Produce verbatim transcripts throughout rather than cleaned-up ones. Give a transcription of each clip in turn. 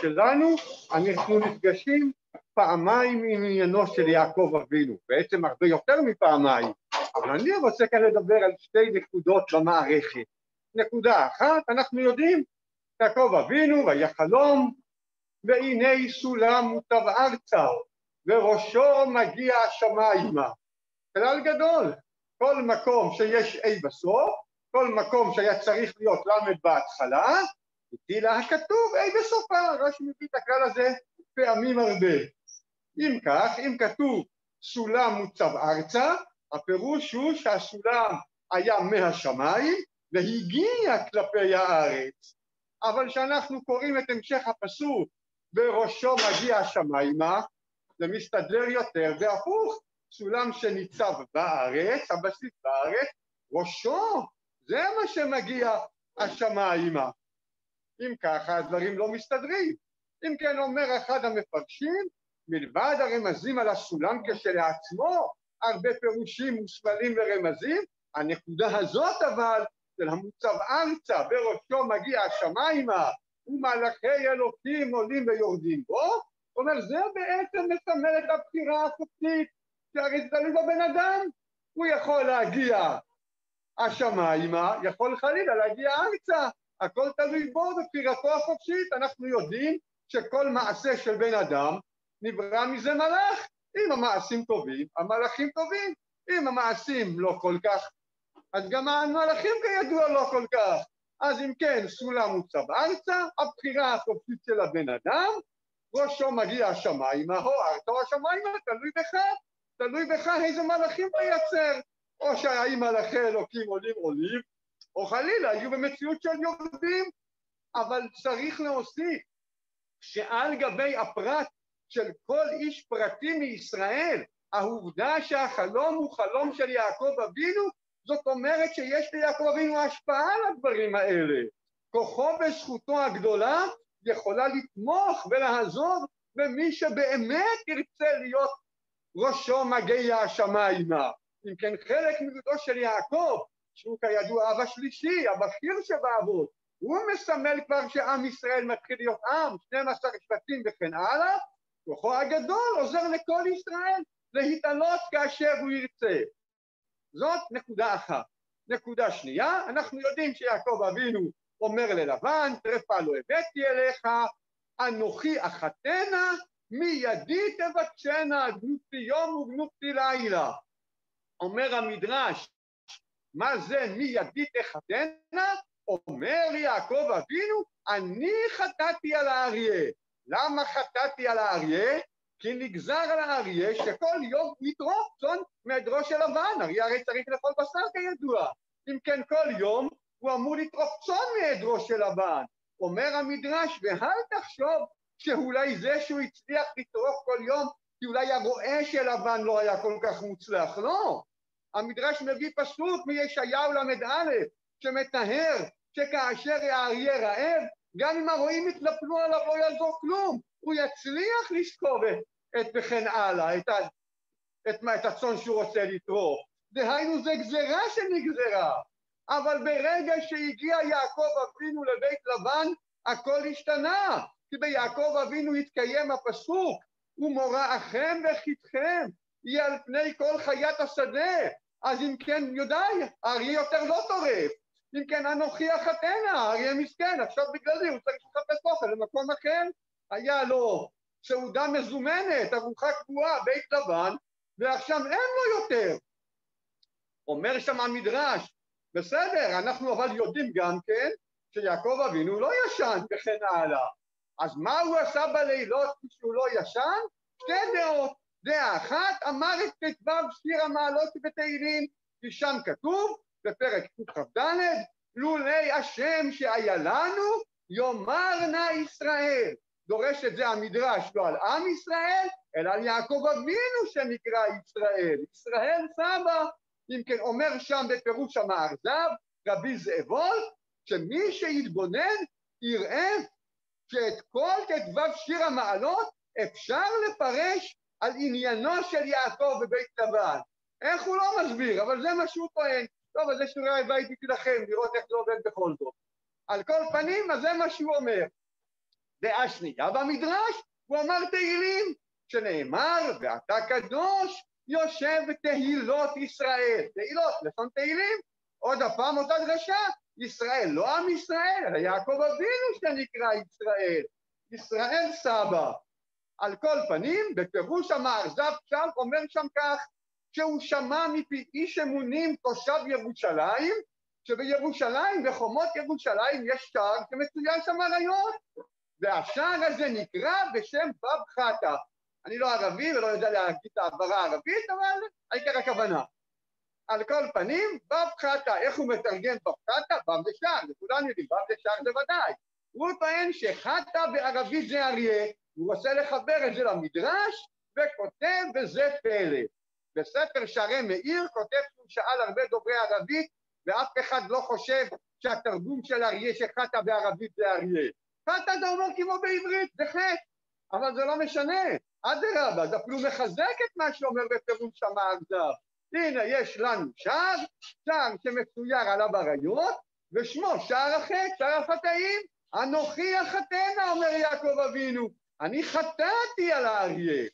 שלנו אנחנו נפגשים פעמיים עם עניינו של יעקב אבינו, בעצם הרבה יותר מפעמיים, אבל אני רוצה כאן לדבר על שתי נקודות במערכת. נקודה אחת, אנחנו יודעים, יעקב אבינו והיה חלום, והנה סולם מוטב ארצה, וראשו מגיע השמיימה. כלל גדול, כל מקום שיש אי בסוף, כל מקום שהיה צריך להיות למד בהתחלה, איתי לה הכתוב אי בסופה, רש"י מביא את הכלל הזה פעמים הרבה. אם כך, אם כתוב סולם מוצב ארצה, הפירוש הוא שהסולם היה מהשמיים והגיע כלפי הארץ. אבל כשאנחנו קוראים את המשך הפסוק, בראשו מגיע השמיימה, זה מסתדר יותר והפוך, סולם שניצב בארץ, הבסיס בארץ, ראשו, זה מה שמגיע השמיימה. אם ככה הדברים לא מסתדרים. אם כן אומר אחד המפרשים, מלבד הרמזים על הסולם כשלעצמו, הרבה פירושים מוסמלים ורמזים, הנקודה הזאת אבל של המוצב ארצה, בראשו מגיע השמיימה, ומלאכי אלוקים עולים ויורדים בו, אומר זה בעצם מסמל את הבחירה החופשית, שהרי זה תלוי בבן אדם, הוא יכול להגיע השמיימה, יכול חלילה להגיע ארצה, הכל תלוי בו בבחירתו החופשית. אנחנו יודעים שכל מעשה של בן אדם נברא מזה מלאך, אם המעשים טובים, המלאכים טובים, אם המעשים לא כל כך, אז גם המלאכים כידוע לא כל כך. אז אם כן, סולם מוצב ארצה, הבחירה החופשית של הבן אדם, ראשו מגיע השמיימה, או ארצה או השמיימה, תלוי בך, תלוי בך איזה מלאכים תייצר, או שהאם מלאכי אלוקים עולים עולים, או חלילה יהיו במציאות של יורדים. אבל צריך להוסיף שעל גבי הפרט של כל איש פרטי מישראל, העובדה שהחלום הוא חלום של יעקב אבינו, זאת אומרת שיש ליעקב אבינו השפעה על הדברים האלה. כוחו וזכותו הגדולה יכולה לתמוך ולעזור במי שבאמת ירצה להיות ראשו מגיע השמיימה. אם כן חלק מגודו של יעקב, שהוא כידוע אב השלישי, הבכיר שבאבות, הוא מסמל כבר שעם ישראל מתחיל להיות עם, שנים עשר שבטים וכן הלאה, כוחו הגדול עוזר לכל ישראל להתעלות כאשר הוא ירצה. זאת נקודה אחת. נקודה שנייה, אנחנו יודעים שיעקב אבינו אומר ללבן, טרפה לא הבאתי אליך, אנוכי אחתנה, מידי תבקשנה, גנובתי יום וגנובתי לילה. אומר המדרש, מה זה מידי תחתנה? אומר יעקב אבינו, אני חטאתי על האריה. למה חטאתי על האריה? כי נגזר על האריה שכל יום יטרוף צאן מעדרו של לבן, אריה הרי צריך לאכול בשר כידוע. אם כן כל יום הוא אמור לטרוף צאן מעדרו של לבן. אומר המדרש, ואל תחשוב שאולי זה שהוא הצליח לטרוף כל יום, כי אולי הרועה של לבן לא היה כל כך מוצלח, לא. המדרש מביא פסוק מישעיהו למד א', שמתאר שכאשר האריה רעב, גם אם הרועים יתנפלו עליו לא יעזור כלום, הוא יצליח לשכוב את וכן הלאה, את, את, את הצאן שהוא רוצה לטרוף. דהיינו זה גזרה שנגזרה. אבל ברגע שהגיע יעקב אבינו לבית לבן, הכל השתנה. כי ביעקב אבינו התקיים הפסוק, ומוראכם וחיתכם, יהיה על פני כל חיית השדה. אז אם כן יודעי, האריה יותר לא טורף. אם כן אנוכי אחתנה, האריה מסכן, עכשיו בגלל זה הוא צריך לחפש אוכל למקום אחר. היה לו סעודה מזומנת, ארוחה קבועה, בית לבן, ועכשיו אין לו יותר. אומר שם המדרש, בסדר, אנחנו אבל יודעים גם כן שיעקב אבינו לא ישן וכן הלאה. אז מה הוא עשה בלילות כשהוא לא ישן? שתי דעות. דעה אחת, אמר את כתבו שיר המעלות בתהילים, כי שם כתוב בפרק קכ"ד, לולי השם שהיה לנו יאמר נא ישראל. דורש את זה המדרש לא על עם ישראל, אלא על יעקב אבינו שנקרא ישראל. ישראל סבא. אם כן אומר שם בפירוש המארזב, רבי זאבול, שמי שיתבונן יראה שאת כל כתביו שיר המעלות אפשר לפרש על עניינו של יעקב בבית לבן. איך הוא לא מסביר, אבל זה מה שהוא טוען. טוב, אז זה שיעורי הבית לכם, לראות איך זה עובד בכל זאת. על כל פנים, אז זה מה שהוא אומר. דעה שנייה במדרש, הוא אמר תהילים, שנאמר, ואתה קדוש, יושב תהילות ישראל. תהילות, לשון תהילים, עוד הפעם אותה דרשה, ישראל, לא עם ישראל, אלא יעקב אבינו שנקרא ישראל. ישראל סבא. על כל פנים, בפירוש המארזב שם, אומר שם כך, שהוא שמע מפי איש אמונים תושב ירושלים, שבירושלים, בחומות ירושלים, יש שער שמצוין שם אריות, והשער הזה נקרא בשם בב חטא. אני לא ערבי ולא יודע להגיד את העברה הערבית, אבל העיקר הכוונה. על כל פנים, בב חטא, איך הוא מתרגם בב חטא? בב זה שער, וכולנו יודעים, בב זה שער זה ודאי. הוא טוען שחטא בערבית זה אריה, הוא רוצה לחבר את זה למדרש, וכותב בזה פלא. בספר שערי מאיר כותב שהוא שאל הרבה דוברי ערבית, ואף אחד לא חושב שהתרגום של אריה שחטא בערבית זה אריה. חטא זה אומר כמו בעברית, זה חטא, אבל זה לא משנה. אדרבה, זה אפילו מחזק את מה שאומר בפירוש המארזב. הנה, יש לנו שער, שער שמצויר עליו אריות, ושמו שער החטא, שער החטאים. אנוכי החטאנה, אומר יעקב אבינו, אני חטאתי על האריה.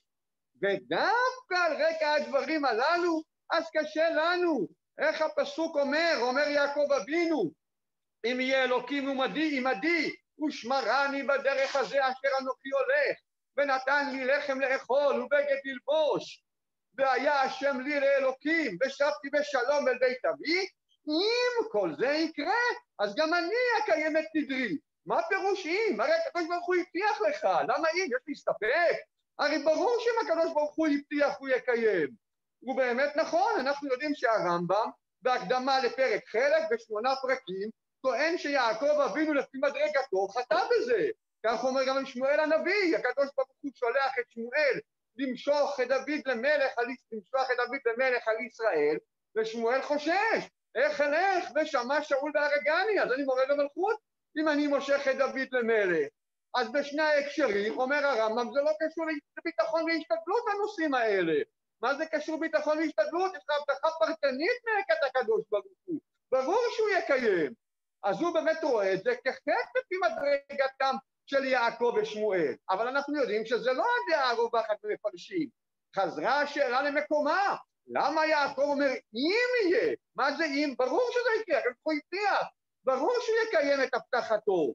ודווקא על רקע הדברים הללו, אז קשה לנו. איך הפסוק אומר, אומר יעקב אבינו, אם יהיה אלוקים עמדי, עמדי, ושמרני בדרך הזה אשר אנוכי הולך, ונתן לי לחם לאכול ובגד ללבוש, והיה השם לי לאלוקים, ושבתי בשלום אל בית אבי, אם כל זה יקרה, אז גם אני אקיים את נדרי. מה פירוש אם? הרי הקדוש ברוך הוא הבטיח לך, למה אם? יש להסתפק? הרי ברור שאם הקדוש ברוך הוא הבטיח הוא יקיים. הוא באמת נכון, אנחנו יודעים שהרמב"ם, בהקדמה לפרק חלק בשמונה פרקים, טוען שיעקב אבינו לפי מדרגתו חטא בזה. כך אומר גם שמואל הנביא, הקדוש ברוך הוא שולח את שמואל למשוך את דוד למלך, למשוך את דוד למלך על ישראל, ושמואל חושש, איך אלך ושמע שאול והרגני, אז אני מורד למלכות, אם אני מושך את דוד למלך. אז בשני ההקשרים, אומר הרמב"ם, זה לא קשור לביטחון והשתדלות הנושאים האלה. מה זה קשור ביטחון והשתדלות? יש לך הבטחה פרטנית מאת הקדוש ברוך הוא. ברור שהוא יקיים. אז הוא באמת רואה את זה כחטא לפי מדרגתם של יעקב ושמואל. אבל אנחנו יודעים שזה לא הדעה הרווחת במפרשים. חזרה השאלה למקומה. למה יעקב אומר, אם יהיה? מה זה אם? ברור שזה יקרה, הוא הבטיח. ברור שהוא יקיים את הבטחתו.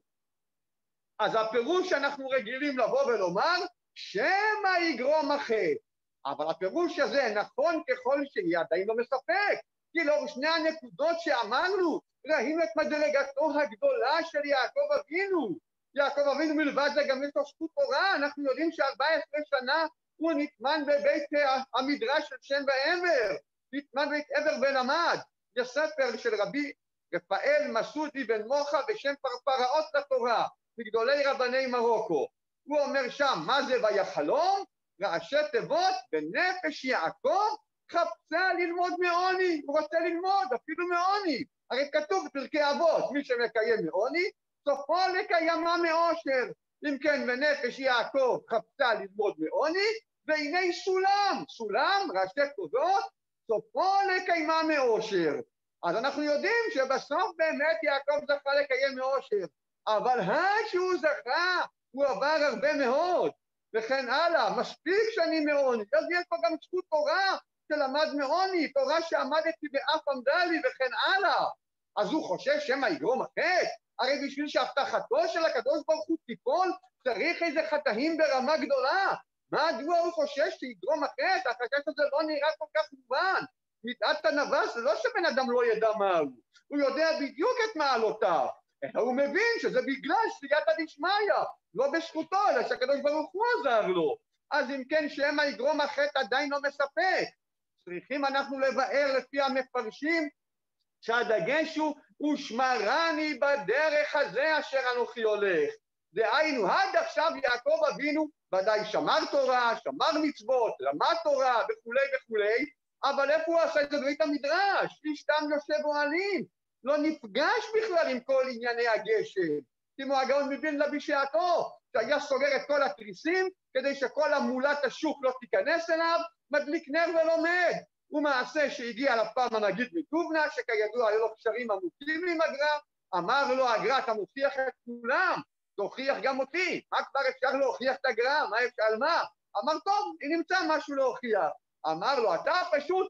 אז הפירוש שאנחנו רגילים לבוא ולומר, שמא יגרום החטא. אבל הפירוש הזה נכון ככל שיהיה עדיין לא מספק, כי לאור שני הנקודות שאמרנו, ראינו את מדרגתו הגדולה של יעקב אבינו. יעקב אבינו מלבד זה גם יש לו זכות תורה, אנחנו יודעים ש-ארבע עשרה שנה הוא נטמן בבית המדרש של שם ועבר, נטמן בבית עבר ולמד. יש ספר של רבי רפאל מסודי בן מוחה בשם פרפראות לתורה, מגדולי רבני מרוקו. הוא אומר שם, מה זה ויחלום? ראשי תיבות, בנפש יעקב חפצה ללמוד מעוני, הוא רוצה ללמוד אפילו מעוני. הרי כתוב בפרקי אבות, מי שמקיים מעוני, סופו לקיימה מאושר. אם כן, בנפש יעקב חפצה ללמוד מעוני, והנה סולם, סולם, ראשי תיבות, סופו לקיימה מאושר. אז אנחנו יודעים שבסוף באמת יעקב זכה לקיים מאושר, אבל שהוא זכה, הוא עבר הרבה מאוד. וכן הלאה, מספיק שאני מעוני, אז יש פה גם זכות תורה שלמד מעוני, תורה שעמדתי באף עמדה לי וכן הלאה. אז הוא חושש שמא יגרום החטא? הרי בשביל שהבטחתו של הקדוש ברוך הוא תיפול, צריך איזה חטאים ברמה גדולה. מדוע הוא חושש שיגרום החטא? החשש הזה לא נראה כל כך מובן. מידת הנבס זה לא שבן אדם לא ידע מה הוא, הוא יודע בדיוק את מעלותיו. הוא מבין שזה בגלל סייעתא דשמיא, לא בזכותו, אלא שהקדוש ברוך הוא עזר לו. אז אם כן, שמא יגרום החטא עדיין לא מספק. צריכים אנחנו לבאר לפי המפרשים שהדגש הוא, ושמרני בדרך הזה אשר אנוכי הולך. דהיינו, עד עכשיו יעקב אבינו ודאי שמר תורה, שמר מצוות, למד תורה וכולי וכולי, אבל איפה הוא עשה את זה בבית המדרש? איש תם יושב אוהלים. לא נפגש בכלל עם כל ענייני הגשם, כמו הגאון מווילנה בשעתו, שהיה סוגר את כל התריסים, כדי שכל המולת השוק לא תיכנס אליו, מדליק נר ולומד. ומעשה שהגיע לפעם הנגיד מדובנה, שכידוע היו לו קשרים עמוקים עם הגר"א, אמר לו הגר"א, אתה מוכיח את כולם, תוכיח גם אותי. מה כבר אפשר להוכיח את הגר"א? מה אפשר, על מה? אמר, טוב, אם נמצא משהו להוכיח. אמר לו, אתה פשוט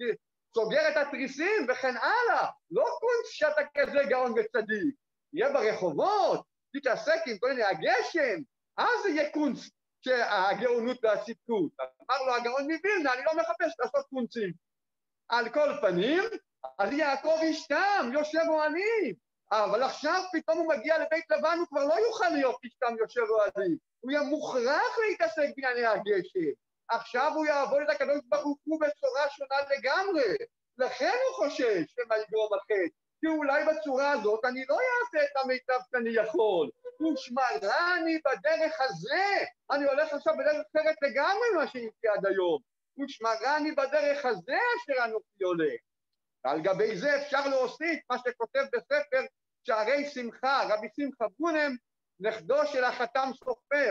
סוגר את התריסים וכן הלאה. לא קונץ שאתה כזה גאון וצדיק. יהיה ברחובות, תתעסק עם כל מיני הגשם, אז יהיה קונץ שהגאונות והצדקות. אמר לו הגאון מווילנה, אני לא מחפש לעשות קונצים. על כל פנים, אז יעקב אשתם, יושב אוהלים. אבל עכשיו פתאום הוא מגיע לבית לבן, הוא כבר לא יוכל להיות אשתם יושב אוהלים. הוא יהיה מוכרח להתעסק בענייני הגשם. עכשיו הוא יעבוד את הקדוש ברוך הוא בצורה שונה לגמרי. לכן הוא חושש שמה יגרום החטא. כי אולי בצורה הזאת אני לא אעשה את המיטב שאני יכול. ושמרני בדרך הזה. אני הולך עכשיו בדרך אחרת לגמרי מה שהייתי עד היום. ושמרני בדרך הזה אשר אנוכי הולך. על גבי זה אפשר להוסיף מה שכותב בספר שערי שמחה, רבי שמחה בונם, נכדו של החתם סופר.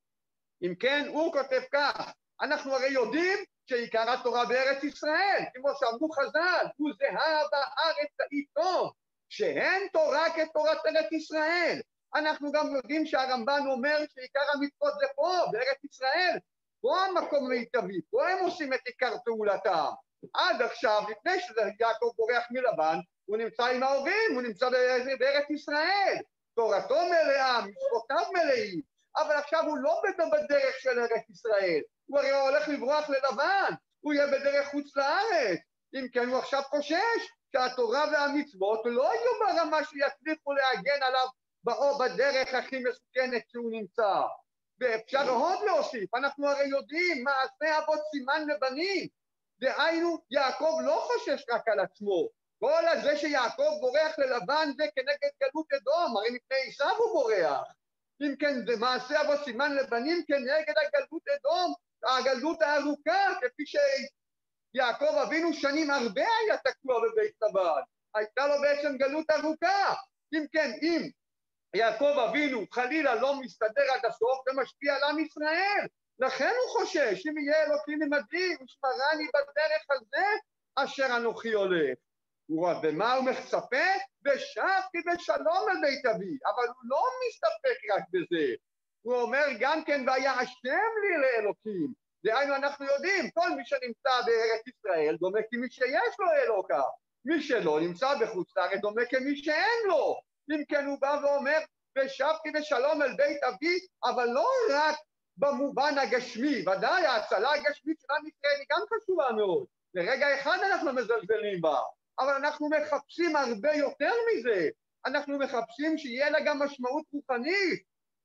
אם כן, הוא כותב כך, אנחנו הרי יודעים שעיקר התורה בארץ ישראל, כמו שאמרו חז"ל, הוא זהה בארץ העיתון, שאין תורה כתורת ארץ ישראל. אנחנו גם יודעים שהרמב"ן אומר שעיקר המצוות זה פה, בארץ ישראל, פה המקום מיטבי, פה הם עושים את עיקר פעולתם. עד עכשיו, לפני שיעקב בורח מלבן, הוא נמצא עם ההורים, הוא נמצא בארץ ישראל, תורתו מלאה, מצוותיו מלאים, אבל עכשיו הוא לא בדרך של ארץ ישראל, הוא הרי הולך לברוח ללבן, הוא יהיה בדרך חוץ לארץ, אם כן הוא עכשיו חושש שהתורה והמצוות לא יהיו ברמה שיצליחו להגן עליו באו בדרך הכי מסוכנת שהוא נמצא. ואפשר עוד להוסיף, אנחנו הרי יודעים מעשה אבות סימן לבנים, דהיינו יעקב לא חושש רק על עצמו, כל הזה שיעקב בורח ללבן זה כנגד גלות אדום, הרי מפני עשיו הוא בורח, אם כן זה מעשה אבות סימן לבנים כנגד הגלות אדום, הגלות הארוכה, כפי שיעקב אבינו שנים הרבה היה תקוע בבית לבן, הייתה לו בעצם גלות ארוכה, אם כן אם יעקב אבינו חלילה לא מסתדר עד הסוף, זה משפיע על עם ישראל, לכן הוא חושש, אם יהיה אלוקים עמדי, ושמרני בדרך הזה, אשר אנוכי הולך. ומה הוא מצפה? ושבתי בשלום אל בית אבי, אבל הוא לא מסתפק רק בזה. הוא אומר גם כן, והיה השם לי לאלוקים. דהיינו אנחנו יודעים, כל מי שנמצא בארץ ישראל, דומה כמי שיש לו אלוקה. מי שלא נמצא בחוץ לארץ, דומה כמי שאין לו. אם כן הוא בא ואומר, ושבתי בשלום אל בית אבי, אבל לא רק במובן הגשמי, ודאי ההצלה הגשמית של עם ישראל היא גם חשובה מאוד, לרגע אחד אנחנו מזלזלים בה, אבל אנחנו מחפשים הרבה יותר מזה, אנחנו מחפשים שיהיה לה גם משמעות רוחנית,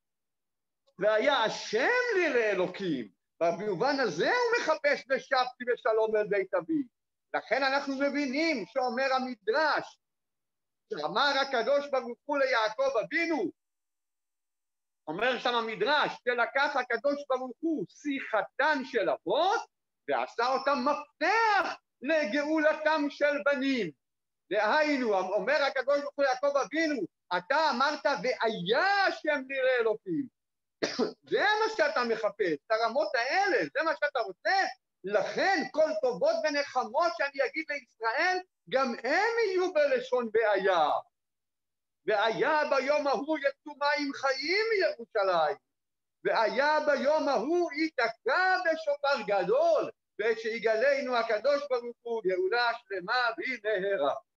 והיה השם לי לאלוקים, במובן הזה הוא מחפש ושבתי בשלום אל בית אבי, לכן אנחנו מבינים שאומר המדרש, שאמר הקדוש ברוך הוא ליעקב אבינו, אומר שם המדרש, שלקח הקדוש ברוך הוא שיחתן של אבות, ועשה אותם מפתח לגאולתם של בנים. דהיינו, אומר הקדוש ברוך הוא ליעקב אבינו, אתה אמרת והיה השם לי לאלוקים. זה מה שאתה מחפש, את הרמות האלה, זה מה שאתה רוצה. לכן כל טובות ונחמות שאני אגיד לישראל, גם הם יהיו בלשון בעיה. והיה ביום ההוא יצאו מים חיים מירושלים, והיה ביום ההוא ייתקע בשופר גדול, ושיגלנו הקדוש ברוך הוא גאולה שלמה במהרה.